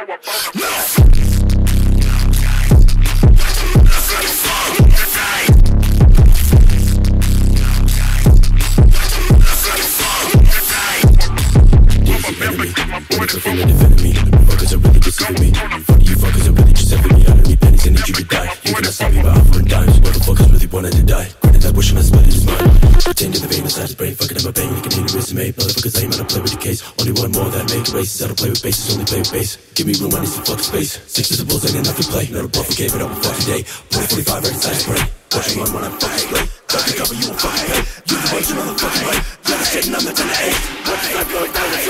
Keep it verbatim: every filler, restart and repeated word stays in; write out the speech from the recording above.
Fuckers are really deceiving me. Fuck you fuckers are really just having me. I don't need pennies, I need you to die. You cannot stop me by offering dimes. Motherfuckers really wanted to die. Granted, I wish I split his mind. Pertain to the vein inside his brain. Fucking up my bang, like an aneurysm. Motherfuckers aim, I don't play with the case. Only one more that make races. I don't play with bases, only play with bass. Give me room, I need some fucking space. Six to the bulls, ain't enough to play. Not a bluff, okay, but I'm a fucking day. Point forty-five right inside his brain. Watching on when I'm fucking spray. Duck the cover, you won't fucking pay. You can wait your motherfucking way. You're the shit and I'm the ten to eight. Watch the time going down the